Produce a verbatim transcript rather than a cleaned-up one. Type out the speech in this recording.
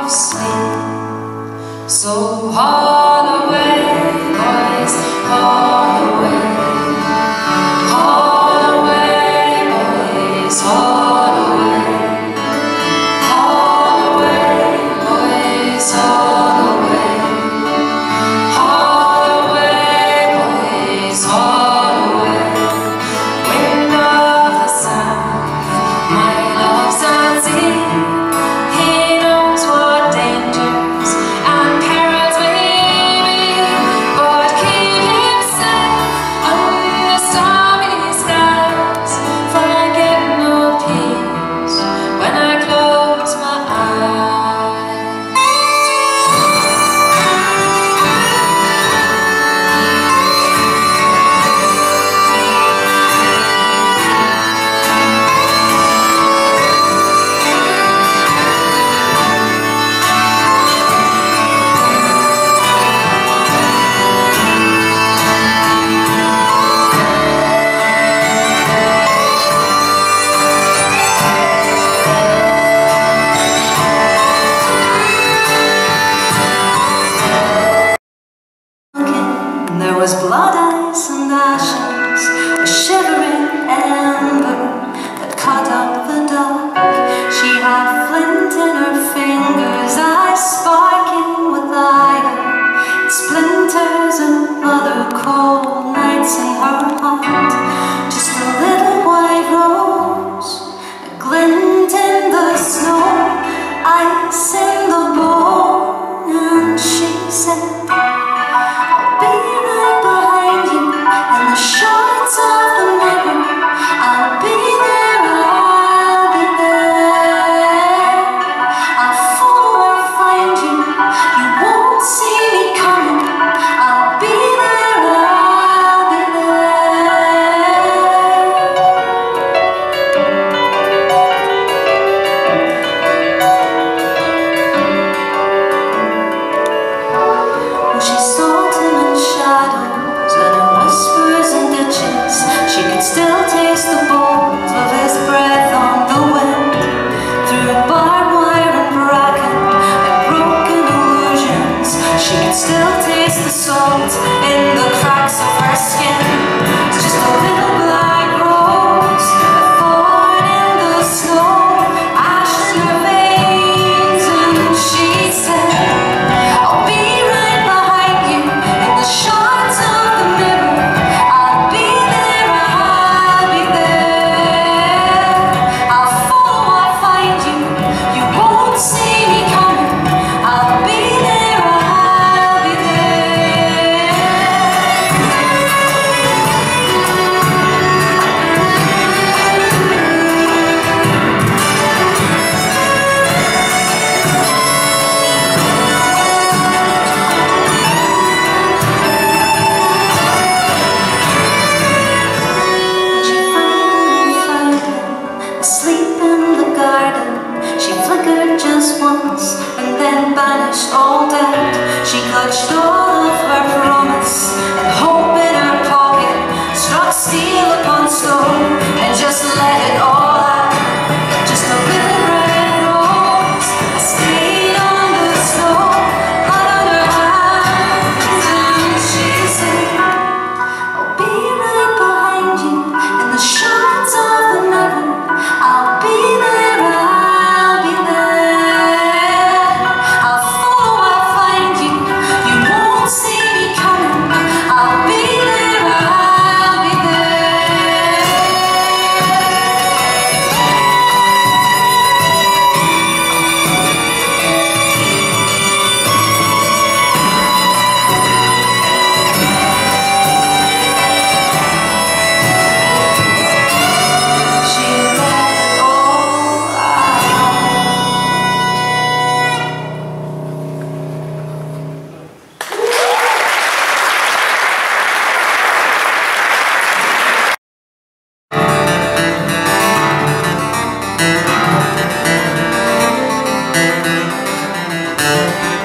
of sleep. So haul away, boys, haul away. Haul away, boys, haul away. Haul away, boys, haul away. Haul away, boys, haul away. Wind of the south, my love's at sea. He knows what dangers and perils may be, but keep him safe under stormy skies, for I get no peace when I close my eyes. There was blood, ice and ashes, a shivering ember that caught up the dark. She had flint in her fingers, eyes sparking with iron, splinters and other cold nights in her heart. Just a little white rose, a glint in the snow, ice in the bowl, and she said, I'll be right behind you in the shorts of the mirror. I'll be there, I'll be there. I'll follow, I'll find you. You won't see me coming. I'll be there, I'll be there. She sought him in shadows and in whispers and ditches. She could still taste the bones of his breath on the wind, through barbed wire and bracken and broken illusions. She could still taste the salt in the cracks of her skin. It's just a little black rose, a thorn in the snow, ash in her veins, and she said, I'll be right behind you in the shorts of the mirror. I'll be there, I'll be there. I'll follow, I'll find you. You won't see me coming. I'll be there, I'll be there. She finally found him, asleep in the garden. She flickered just once and then banished all doubt. She clutched all of her promise and hope in her pocket, struck steel upon stone and just let it all out. Just a little red rose, a stain on the snow, blood on her hands, and she said, I'll be right behind you in the shorts of the mirror. I'll be there, I'll be there. I'll follow, I'll find you. You won't see me coming. I'll be there, I'll be there. She let it all out. Thank you.